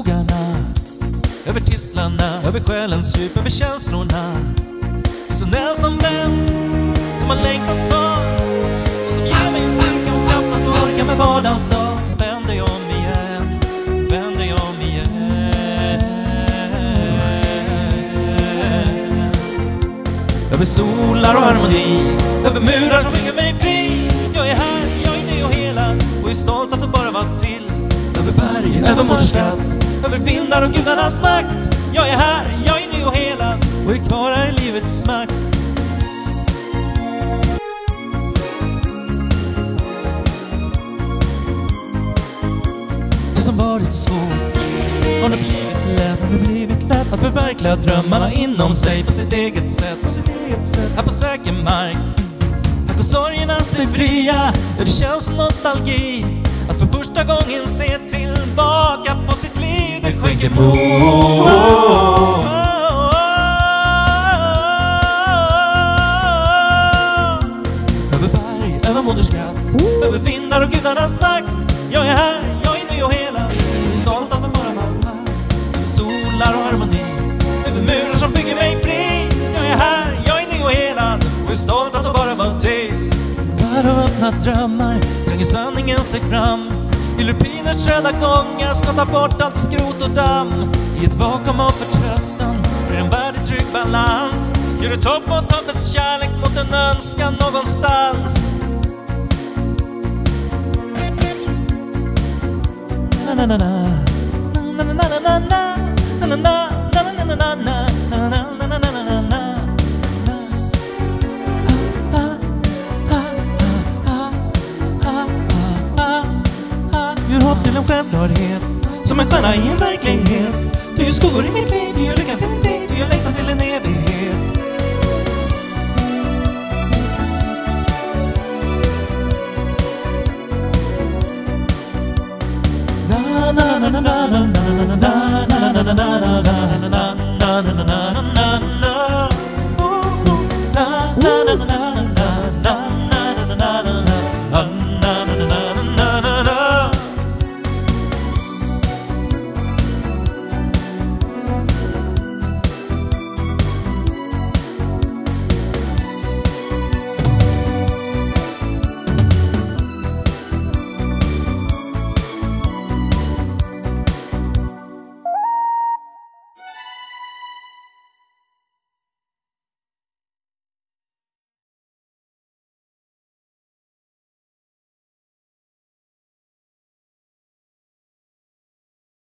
skogarna, över tistlarna, över själens djup, över känslorna. Finns en ensam vän som har längtat kvar och som ger mig styrka och kraft att orka med vardagens dag. Vänd dig om igen, vänd dig om igen. Över solar och harmoni, över murar som bygger mig fri. Jag är här, jag är ny och hela och är stolt att få bara vara till. Över berg, över moderskratt, över vindar och gudarnas makt. Jag är här, jag är ny och hela och är kvar här i livets makt. Det som varit svårt har det blivit lätt att förverkliga drömmarna inom sig på sitt eget sätt, här på säker mark. Här går sorgerna sig fria, det känns som nostalgi att för första gången se tillbaka på sitt liv. Det skänker mod. Över berg, över moderskratt, över vindar och gudarnas makt. Jag är här, jag är ny och hela, jag är stolt att få vara mamma. Över solar och harmoni, över murar som bygger mig fri. Jag är här, jag är ny och hela och är stolt att få bara vara till. Bara öppna drömmar, tränger sanningen sig fram. I lupiners röda gångar skottar bort allt skrot och damm. I ett vakuum av förtröstan blir en värld i trygg balans. Gör ett hopp mot hoppets kärlek, mot en önskan någonstans. Na na na na na na na na na na na na na na. Gör hopp till en självklarhet, som en stjärna i en verklighet. Du är skuggor i mitt liv, du gör lyckan till